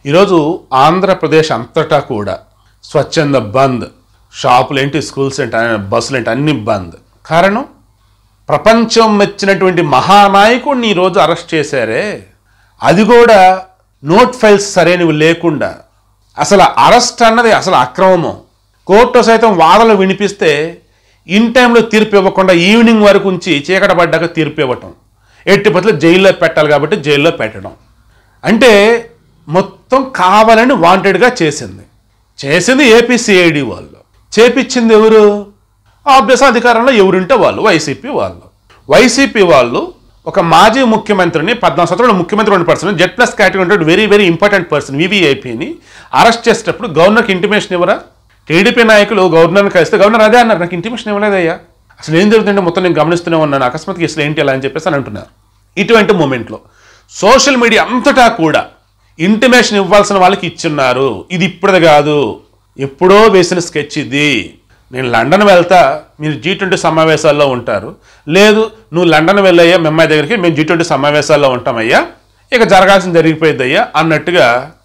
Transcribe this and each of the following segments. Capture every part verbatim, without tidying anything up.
ఈరోజు ఆంధ్రప్రదేశ్ అంతటా కూడా స్వచ్ఛంద బంద్, షాపులు ఏంటి, స్కూల్స్ ఏంటి, బస్సులు ఏంటి, అన్ని బంద్. కారణం ప్రపంచం మెచ్చినటువంటి మహానాయకుడిని ఈరోజు అరెస్ట్ చేశారే, అది కూడా నోట్ ఫైల్స్ సరైనవి లేకుండా. అసలు అరెస్ట్ అన్నది అసలు అక్రమము. కోర్టు సైతం వాదనలు వినిపిస్తే ఇన్ టైంలో తీర్పు ఇవ్వకుండా ఈవినింగ్ వరకు ఉంచి చీకట పడ్డాక తీర్పు ఇవ్వటం, ఎట్టి బదులు జైల్లో పెట్టాలి కాబట్టి జైల్లో పెట్టడం. అంటే మొత్తం కావాలని వాంటెడ్గా చేసింది చేసింది ఏపీసీఐడి వాళ్ళు. చేపించింది ఎవరు? ఆబ్వియస్ అధికారంలో ఎవరుంటే వాళ్ళు, వైసీపీ వాళ్ళు. వైసీపీ వాళ్ళు ఒక మాజీ ముఖ్యమంత్రిని, పద్నాలుగు సంవత్సరాలు ముఖ్యమంత్రి ఉన్న పర్సన్, జెడ్ ప్లస్ కేటగిరీ ఉంటే వెరీ వెరీ ఇంపార్టెంట్ పర్సన్ వివిఐపిని అరెస్ట్ చేసేటప్పుడు గవర్నర్కి ఇంటిమేషన్ ఇవ్వరా? టీడీపీ నాయకులు గవర్నర్ని కలిస్తే గవర్నర్ అదే అన్నారు, నాకు ఇంటిమేషన్ ఇవ్వలేదయ్యా, అసలు ఏం జరుగుతుంటే మొత్తం నేను గమనిస్తూనే ఉన్నాను, అకస్మాత్తుగా అసలు ఏంటి అలా అని చెప్పేసి అని అంటున్నారు. ఇటువంటి మూమెంట్లో సోషల్ మీడియా అంతటా కూడా ఇంటిమేషన్ ఇవ్వాల్సిన వాళ్ళకి ఇచ్చున్నారు. ఇది ఇప్పుడుది కాదు, ఎప్పుడో వేసిన స్కెచ్ ఇది. నేను లండన్ వెళ్తా, మీరు జీ ట్వంటీ సమావేశాల్లో ఉంటారు, లేదు నువ్వు లండన్ వెళ్ళయ్యా మీ అమ్మాయి దగ్గరికి, మేము జీ ట్వంటీ సమావేశాల్లో ఉంటామయ్యా, ఇక జరగాల్సింది జరిగిపోయిద్దయ్యా అన్నట్టుగా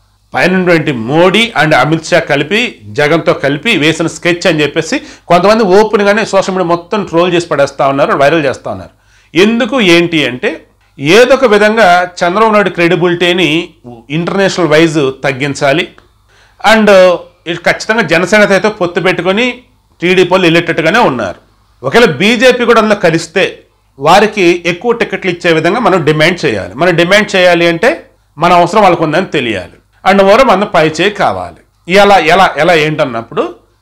పైన మోడీ అండ్ అమిత్ షా కలిపి జగన్తో కలిపి వేసిన స్కెచ్ అని చెప్పేసి కొంతమంది ఓపెన్గానే సోషల్ మీడియా మొత్తం ట్రోల్ చేసి పడేస్తూ ఉన్నారు, వైరల్ చేస్తూ ఉన్నారు. ఎందుకు ఏంటి అంటే ఏదో ఒక విధంగా చంద్రబాబు నాయుడు క్రెడిబిలిటీని ఇంటర్నేషనల్ వైజ్ తగ్గించాలి. అండ్ ఖచ్చితంగా జనసేనతో అయితే పొత్తు పెట్టుకొని టీడీపీ వాళ్ళు వెళ్ళేటట్టుగానే ఉన్నారు. ఒకవేళ బీజేపీ కూడా అందులో కలిస్తే వారికి ఎక్కువ టికెట్లు ఇచ్చే విధంగా మనం డిమాండ్ చేయాలి. మనం డిమాండ్ చేయాలి అంటే మన అవసరం వాళ్ళకు ఉందని తెలియాలి. అండ్ మరో మన పై చేయి కావాలి. ఇలా ఎలా ఎలా ఏంటన్నప్పుడు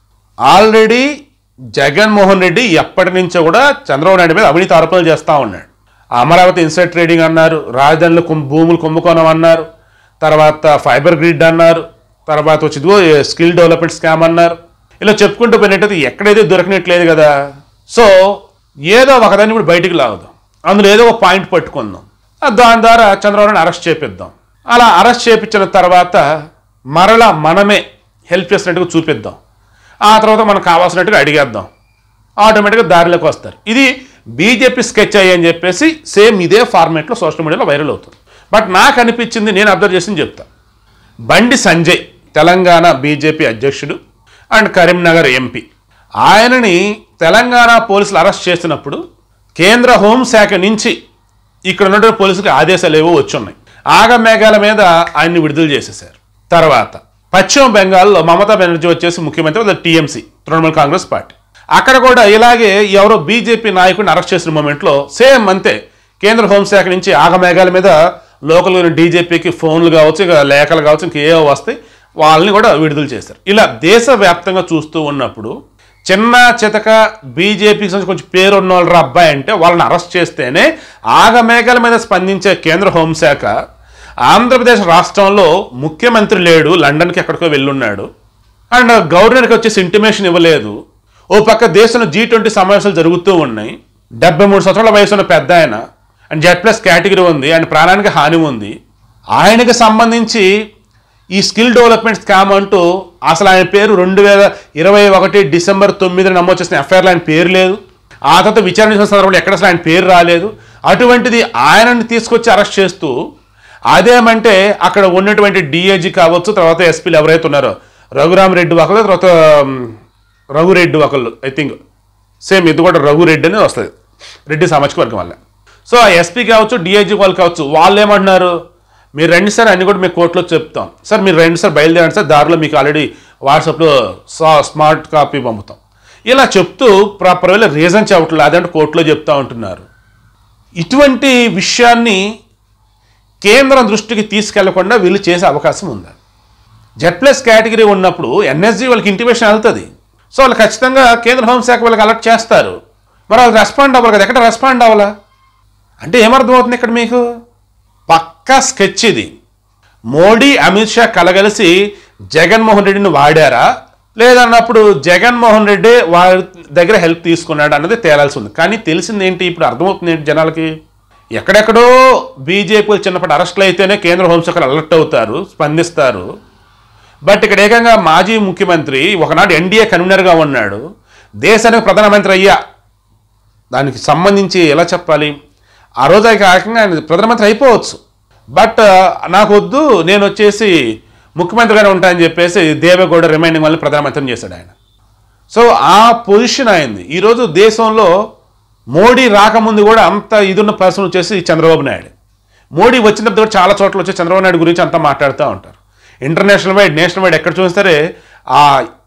ఆల్రెడీ జగన్మోహన్ రెడ్డి ఎప్పటి నుంచో కూడా చంద్రబాబు నాయుడు మీద అవినీతి ఆరోపణలు చేస్తూ ఉన్నాడు. అమరావతి ఇన్సైడ్ ట్రేడింగ్ అన్నారు, రాజధానిలో భూములు కుంభకోణం అన్నారు, తర్వాత ఫైబర్ గ్రిడ్ అన్నారు, తర్వాత వచ్చి స్కిల్ డెవలప్మెంట్ స్కామ్ అన్నారు. ఇలా చెప్పుకుంటూ పోయినట్టయితే ఎక్కడైతే దొరకనట్లేదు కదా. సో ఏదో ఒకదాన్ని ఇప్పుడు బయటికి లాగుదాం, అందులో ఏదో ఒక పాయింట్ పట్టుకుందాం, దాని ద్వారా చంద్రబాబుని అరెస్ట్ చేపిద్దాం. అలా అరెస్ట్ చేయించిన తర్వాత మరలా మనమే హెల్ప్ చేసినట్టుగా చూపిద్దాం, ఆ తర్వాత మనకు కావాల్సినట్టుగా అడిగేద్దాం, ఆటోమేటిక్గా దారిలోకి వస్తారు. ఇది బీజేపీ స్కెచ్ అయ్యి అని చెప్పేసి సేమ్ ఇదే ఫార్మేట్లో సోషల్ మీడియాలో వైరల్ అవుతుంది. బట్ నాకు అనిపించింది, నేను అబ్జర్వ్ చేసింది చెప్తా. బండి సంజయ్ తెలంగాణ బీజేపీ అధ్యక్షుడు అండ్ కరీంనగర్ ఎంపీ, ఆయనని తెలంగాణ పోలీసులు అరెస్ట్ చేసినప్పుడు కేంద్ర హోంశాఖ నుంచి ఇక్కడ ఉన్నటువంటి పోలీసులకు ఆదేశాలు ఏవో వచ్చున్నాయి, ఆగమేఘాల మీద ఆయన్ని విడుదల చేసేశారు. తర్వాత పశ్చిమ బెంగాల్లో మమతా బెనర్జీ వచ్చేసి ముఖ్యమంత్రి, టీఎంసీ తృణమూల్ కాంగ్రెస్ పార్టీ, అక్కడ కూడా ఇలాగే ఎవరో బీజేపీ నాయకుడిని అరెస్ట్ చేసిన మూమెంట్లో సేమ్ అంతే, కేంద్ర హోంశాఖ నుంచి ఆగమేఘాల మీద లోకల్ డీజేపీకి ఫోన్లు కావచ్చు, ఇక లేఖలు కావచ్చు, ఇంక ఏవో వస్తాయి, వాళ్ళని కూడా విడుదల చేశారు. ఇలా దేశవ్యాప్తంగా చూస్తూ ఉన్నప్పుడు చిన్న చితక బీజేపీకి కొంచెం పేరు ఉన్న వాళ్ళ అబ్బాయి అంటే వాళ్ళని అరెస్ట్ చేస్తేనే ఆగమేఘాల మీద స్పందించే కేంద్ర హోంశాఖ ఆంధ్రప్రదేశ్ రాష్ట్రంలో ముఖ్యమంత్రి లేడు, లండన్కి ఎక్కడికో వెళ్ళున్నాడు, అండ్ గవర్నర్కి వచ్చేసి ఇంటిమేషన్ ఇవ్వలేదు. ఓ పక్క దేశంలో జీ ట్వంటీ సమావేశాలు జరుగుతూ ఉన్నాయి, డెబ్బై మూడు సంవత్సరాల వయసు ఉన్న పెద్ద ఆయన అండ్ జెడ్ ప్లస్ కేటగిరీ ఉంది, ఆయన ప్రాణానికి హాని ఉంది, ఆయనకి సంబంధించి ఈ స్కిల్ డెవలప్మెంట్ స్కామ్ అంటూ అసలు ఆయన పేరు రెండు వేల ఇరవై ఒకటి డిసెంబర్ తొమ్మిదిన నమోదు చేసిన ఎఫ్ఐఆర్లో ఆయన పేరు లేదు, ఆ తర్వాత విచారణ చేసిన సందర్భంలో ఎక్కడ అసలు ఆయన పేరు రాలేదు. అటువంటిది ఆయనని తీసుకొచ్చి అరెస్ట్ చేస్తూ అదేమంటే అక్కడ ఉన్నటువంటి డిఐజీ కావచ్చు, తర్వాత ఎస్పీలు ఎవరైతే ఉన్నారో రఘురామ్ రెడ్డి ఒకళ్ళు, తర్వాత రఘురెడ్డి ఒకళ్ళు, ఐ థింక్ సేమ్ ఇది కూడా రఘురెడ్డి అనేది వస్తుంది, రెడ్డి సామాజిక వర్గం వల్ల. సో ఆ ఎస్పీ కావచ్చు, డిఐజీ వాళ్ళు కావచ్చు, వాళ్ళు ఏమంటున్నారు, మీరు రండి సార్ అన్ని కూడా మేము కోర్టులో చెప్తాం, సార్ మీరు రండి సార్ బయలుదేరండి సార్, దారిలో మీకు ఆల్రెడీ వాట్సాప్లో స్మార్ట్ కాపీ పంపుతాం, ఇలా చెప్తూ ప్రాపర్ వేళ రీజన్ చెప్పట్లేదు, అదంటే కోర్టులో చెప్తా ఉంటున్నారు. ఇటువంటి విషయాన్ని కేంద్రం దృష్టికి తీసుకెళ్లకుండా వీళ్ళు చేసే అవకాశం ఉంది. జెడ్ ప్లస్ కేటగిరీ ఉన్నప్పుడు ఎన్ఎస్జీ వాళ్ళకి ఇంటిమేషన్ వెళ్తుంది, సో వాళ్ళు ఖచ్చితంగా కేంద్ర హోంశాఖ వాళ్ళకి అలర్ట్ చేస్తారు, మరి వాళ్ళు రెస్పాండ్ అవ్వాలి కదా. ఎక్కడ రెస్పాండ్ అవ్వాలా అంటే ఏమర్థమవుతుంది ఇక్కడ మీకు? పక్కా స్కెచ్ ఇది. మోడీ అమిత్ షా కలగలిసి జగన్మోహన్ రెడ్డిని వాడారా లేదన్నప్పుడు జగన్మోహన్ రెడ్డి వారి దగ్గర హెల్ప్ తీసుకున్నాడు అన్నది తేలాల్సి ఉంది. కానీ తెలిసింది ఏంటి, ఇప్పుడు అర్థమవుతుంది ఏంటి జనాలకి, ఎక్కడెక్కడో బీజేపీలు చిన్నప్పటి అరెస్టులు అయితేనే కేంద్ర హోంశాఖలు అలర్ట్ అవుతారు, స్పందిస్తారు. బట్ ఇక్కడ ఏకంగా మాజీ ముఖ్యమంత్రి ఒకనాడు ఎన్డీఏ కన్వీనర్గా ఉన్నాడు, దేశానికి ప్రధానమంత్రి అయ్యా, దానికి సంబంధించి ఎలా చెప్పాలి, ఆ రోజు ఏకంగా ఆయన ప్రధానమంత్రి అయిపోవచ్చు, బట్ నాకు వద్దు, నేను వచ్చేసి ముఖ్యమంత్రిగానే ఉంటాయని చెప్పేసి దేవేగౌడ రిమైండింగ్ వల్ల ప్రధానమంత్రిని చేశాడు ఆయన. సో ఆ పొజిషన్ అయింది. ఈరోజు దేశంలో మోడీ రాకముందు కూడా అంత ఇదున్న పర్సన్ వచ్చేసి చంద్రబాబు నాయుడు. మోడీ వచ్చినప్పుడు కూడా చాలా చోట్ల వచ్చి చంద్రబాబు నాయుడు గురించి అంతా మాట్లాడుతూ ఉంటారు. ఇంటర్నేషనల్ వైడ్ నేషనల్ వైడ్ ఎక్కడ చూస్తారే ఆ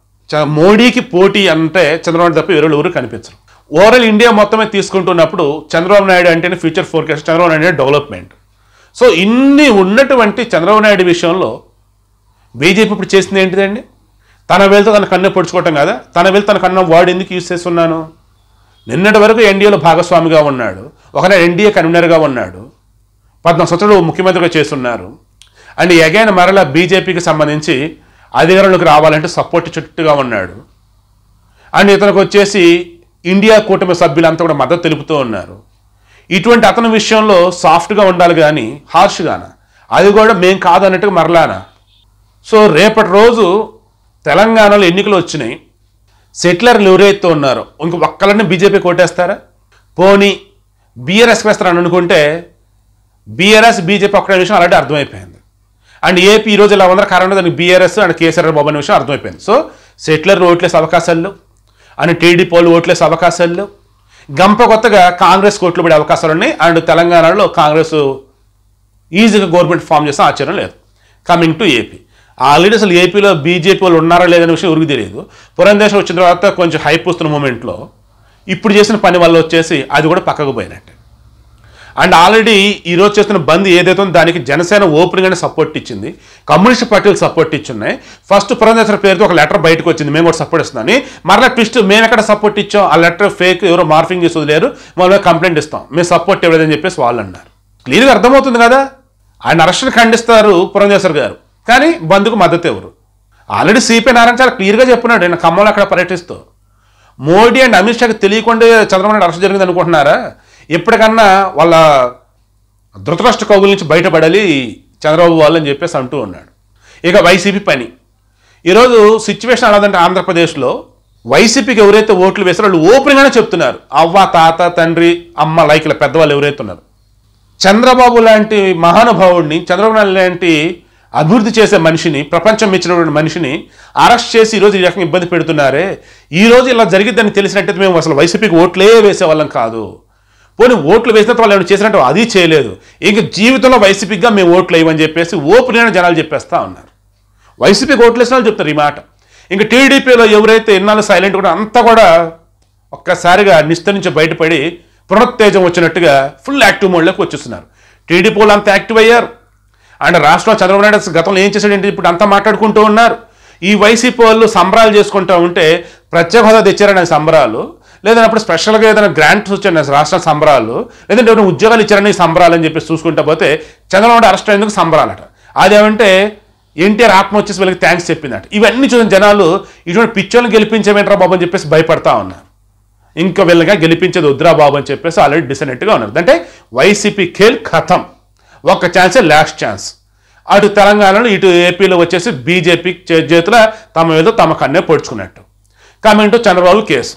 మోడీకి పోటీ అంటే చంద్రబాబు నాయుడు తప్ప వేరే ఊరు కనిపించరు. ఓవరాల్ ఇండియా మొత్తమే తీసుకుంటున్నప్పుడు చంద్రబాబు నాయుడు అంటేనే ఫ్యూచర్ ఫోర్కాస్ట్, చంద్రబాబు నాయుడు అంటే డెవలప్మెంట్. సో ఇన్ని ఉన్నటువంటి చంద్రబాబు నాయుడు విషయంలో బీజేపీ ఇప్పుడు చేసింది ఏంటిదండి? తన వేలతో తన కన్ను పొడుచుకోవటం కదా. తన వేలు తన కన్ను వాడు ఎందుకు యూజ్ చేస్తున్నాను? నిన్నటి వరకు ఎన్డీఏలో భాగస్వామిగా ఉన్నాడు, ఒకనే ఎన్డీఏ కన్వీనర్గా ఉన్నాడు, పద్నాలుగు సంవత్సరాలు ముఖ్యమంత్రిగా చేస్తున్నారు. అండ్ అగైన్ మరలా బీజేపీకి సంబంధించి అధికారంలోకి రావాలంటే సపోర్ట్ చుట్టుగా ఉన్నాడు. అండ్ ఇతనికి వచ్చేసి ఇండియా కూటమి సభ్యులంతా కూడా మద్దతు తెలుపుతూ ఉన్నారు. ఇటువంటి అతని విషయంలో సాఫ్ట్గా ఉండాలి కానీ హార్ష్గానా, అది కూడా మేం కాదన్నట్టుగా మరలానా. సో రేపటి రోజు తెలంగాణలో ఎన్నికలు వచ్చినాయి, సెటిలర్లు ఎవరైతే ఉన్నారో ఇంక ఒక్కళ్ళని బీజేపీ కొట్టేస్తారా? పోనీ బీఆర్ఎస్కి వేస్తారని అనుకుంటే బీఆర్ఎస్ బీజేపీ ఒక్కడే విషయం ఆల్రెడీ అర్థమైపోయింది. అండ్ ఏపీ ఈరోజు ఇలా ఉందర కారణం దానికి బీఆర్ఎస్ అండ్ కేసీఆర్ బాబు అనే విషయం అర్థమైపోయింది. సో సెటిలర్లు ఓట్లేసే అవకాశాలు అండ్ టీడీపీ వాళ్ళు ఓట్లేసే అవకాశాలు, గంప కొత్తగా కాంగ్రెస్ కోట్లు పడే అవకాశాలు ఉన్నాయి. అండ్ తెలంగాణలో కాంగ్రెస్ ఈజీగా గవర్నమెంట్ ఫామ్ చేసిన ఆశ్చర్యం లేదు. కమింగ్ టు ఏపీ, ఆల్రెడీ అసలు ఏపీలో బీజేపీ వాళ్ళు ఉన్నారా లేదనే విషయం ఎవరికి తెలియదు. పురంధేశ్వరం వచ్చిన తర్వాత కొంచెం హైప్ వస్తున్న మూమెంట్లో ఇప్పుడు చేసిన పని వల్ల వచ్చేసి అది కూడా పక్కకు పోయినట్టే. అండ్ ఆల్రెడీ ఈరోజు చేస్తున్న బంద్ ఏదైతే ఉందో దానికి జనసేన ఓపెన్గానే సపోర్ట్ ఇచ్చింది, కమ్యూనిస్ట్ పార్టీలు సపోర్ట్ ఇచ్చున్నాయి. ఫస్ట్ పురంధేశ్వర పేరుతో ఒక లెటర్ బయటకు వచ్చింది, మేము కూడా సపోర్ట్ ఇస్తున్నామని. మరలా ట్విస్ట్, మేము ఎక్కడ సపోర్ట్ ఇచ్చాం, ఆ లెటర్ ఫేక్, ఎవరో మార్ఫింగ్ చేసి వదిలేరు, మళ్ళీ కంప్లైంట్ ఇస్తాం, మేము సపోర్ట్ ఇవ్వలేదని చెప్పేసి వాళ్ళు అన్నారు. క్లియర్గా అర్థమవుతుంది కదా. ఆయన అరెస్ట్ని ఖండిస్తారు పురంధేశ్వర్ గారు, కానీ బంద్కు మద్దతు ఎవరు? ఆల్రెడీ సిపి నారాయణ చాలా క్లియర్గా చెప్పున్నాడు ఆయన ఖమ్మంలో అక్కడ పర్యటిస్తూ. మోడీ అండ్ అమిత్ షాకి తెలియకుండా చంద్రబాబు నాయుడు అరెస్ట్ జరిగింది అనుకుంటున్నారా? ఎప్పటికన్నా వాళ్ళ ధృతరాష్ట్ర కౌగుల నుంచి బయటపడాలి చంద్రబాబు వాళ్ళు అని చెప్పేసి అంటూ ఉన్నాడు. ఇక వైసీపీ పని ఈరోజు సిచ్యువేషన్ అలాదంటే ఆంధ్రప్రదేశ్లో వైసీపీకి ఎవరైతే ఓట్లు వేస్తారో వాళ్ళు ఓపెన్గానే చెప్తున్నారు, అవ్వ తాత తండ్రి అమ్మ లైక్ల పెద్దవాళ్ళు ఎవరైతే ఉన్నారు, చంద్రబాబు లాంటి మహానుభావుడిని, చంద్రబాబు నాయుడు లాంటి అభివృద్ధి చేసే మనిషిని, ప్రపంచం ఇచ్చినటువంటి మనిషిని అరెస్ట్ చేసి ఈరోజు ఈ రకంగా ఇబ్బంది పెడుతున్నారే, ఈరోజు ఇలా జరిగిద్దని తెలిసినట్టయితే మేము అసలు వైసీపీకి ఓట్లే వేసేవాళ్ళం కాదు. పోనీ ఓట్లు వేసిన వాళ్ళు ఏమైనా చేసినట్టు అది చేయలేదు, ఇంక జీవితంలో వైసీపీగా మేము ఓట్లు వేయమని చెప్పేసి ఓపెన్ జనాలు చెప్పేస్తా ఉన్నారు. వైసీపీకి ఓట్లు వేసిన వాళ్ళు చెప్తారు ఈ మాట. ఇంకా టీడీపీలో ఎవరైతే ఎన్నాళ్ళు సైలెంట్ కూడా అంతా కూడా ఒక్కసారిగా నిష్ట నుంచి బయటపడి పునరుత్తేజం వచ్చినట్టుగా ఫుల్ యాక్టివ్ మోడ్లోకి వచ్చేస్తున్నారు. టీడీపీ వాళ్ళు అంతా యాక్టివ్ అయ్యారు. అండ్ రాష్ట్రంలో చంద్రబాబు నాయుడు గతంలో ఏం చేశాడంటే ఇప్పుడు అంతా మాట్లాడుకుంటూ ఉన్నారు. ఈ వైసీపీ వాళ్ళు సంబరాలు చేసుకుంటూ ఉంటే ప్రత్యేక హోదా తెచ్చారనే సంబరాలు, లేదన్నప్పుడు స్పెషల్గా ఏదైనా గ్రాంట్స్ వచ్చాయని రాష్ట్ర సంబరాలు, లేదంటే ఏమైనా ఉద్యోగాలు ఇచ్చారని సంబరాలు అని చెప్పేసి చూసుకుంటా పోతే చంద్రబాబు నాయుడు అరెస్ట్ అయ్యేందుకు సంబరాలట. అదేమంటే ఎన్టీఆర్ ఆత్మ వచ్చేసి వీళ్ళకి థ్యాంక్స్ చెప్పిందట. ఇవన్నీ చూసిన జనాలు ఇటువంటి పిచ్చోళ్ళని గెలిపించేమేంట్రా బాబు అని చెప్పేసి భయపడతా ఉన్నారు. ఇంకా వీళ్ళగా గెలిపించేది వద్దురా బాబు అని చెప్పేసి ఆల్రెడీ డిసైనెట్గా ఉన్నారు. అంటే వైసీపీ ఖేల్ ఖతం, ఒక్క ఛాన్సే లాస్ట్ ఛాన్స్. అటు తెలంగాణలో ఇటు ఏపీలో వచ్చేసి బీజేపీ చేతుల తమ ఏదో తమ కన్నే పొడుచుకున్నట్టు. Coming to Chandrababu case,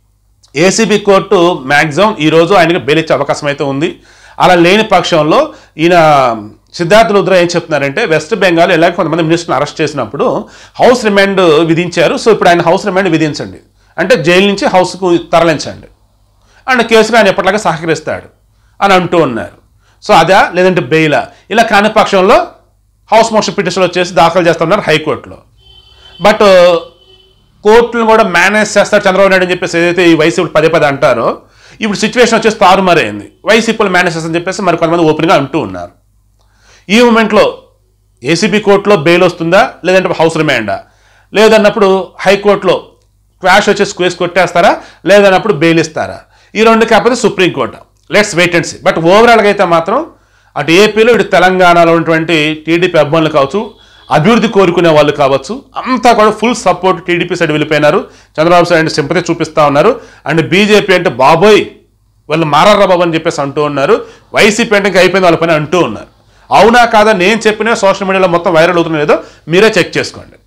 ACB court maximum ఈరోజు ఆయనకి బెయిల్ ఇచ్చే అవకాశం అయితే ఉంది. అలా లేని పక్షంలో ఈయన సిద్ధార్థ రుద్ర ఏం చెప్తున్నారంటే వెస్ట్ బెంగాల్ ఎలాగ కొంతమంది మినిస్టర్ని అరెస్ట్ చేసినప్పుడు హౌస్ రిమాండ్ విధించారు. సో ఇప్పుడు ఆయన హౌస్ రిమాండ్ విధించండి, అంటే జైలు నుంచి హౌస్కు తరలించండి, అండ్ కేసుకు ఆయన ఎప్పటిలాగా సహకరిస్తాడు అని అంటూ ఉన్నారు. సో అదా లేదంటే బెయిలా? ఇలా కాని పక్షంలో హౌస్ మోషన్ పిటిషన్ వచ్చేసి దాఖలు చేస్తున్నారు హైకోర్టులో. బట్ కోర్టులను కూడా మేనేజ్ చేస్తారు చంద్రబాబు నాయుడు అని చెప్పేసి ఏదైతే ఈ వైసీపీ పదే పదే అంటారో, ఇప్పుడు సిచ్యువేషన్ వచ్చేసి తారుమారైంది. వైసీపీలు మేనేజ్ చేస్తారని చెప్పేసి మరి కొంతమంది ఓపెన్గా అంటూ ఉన్నారు. ఈ మూమెంట్లో ఏసీబీ కోర్టులో బెయిల్ వస్తుందా లేదంటే హౌస్ రిమాండా, లేదన్నప్పుడు హైకోర్టులో క్వాష్ వచ్చేసి కేసు కొట్టేస్తారా, లేదన్నప్పుడు బెయిల్ ఇస్తారా? ఈ రెండు కాకపోతే సుప్రీంకోర్టు. Let's wait and see. But ఓవరాల్గా అయితే మాత్రం అటు ఏపీలో ఇటు తెలంగాణలో ఉన్నటువంటి టీడీపీ అభిమానులు కావచ్చు, అభివృద్ధి కోరుకునే వాళ్ళు కావచ్చు, అంతా కూడా ఫుల్ సపోర్ట్ టీడీపీ సైడ్ వెళ్ళిపోయినారు. చంద్రబాబు సైడ్ సింపతి చూపిస్తూ ఉన్నారు. అండ్ బీజేపీ అంటే బాబోయ్ వాళ్ళు మారారా బాబు అని చెప్పేసి అంటూ ఉన్నారు. వైసీపీ అంటే ఇంకా అయిపోయింది వాళ్ళ పని అంటూ ఉన్నారు. అవునా కాదా నేను చెప్పినా సోషల్ మీడియాలో మొత్తం వైరల్ అవుతున్నా లేదో మీరే చెక్ చేసుకోండి.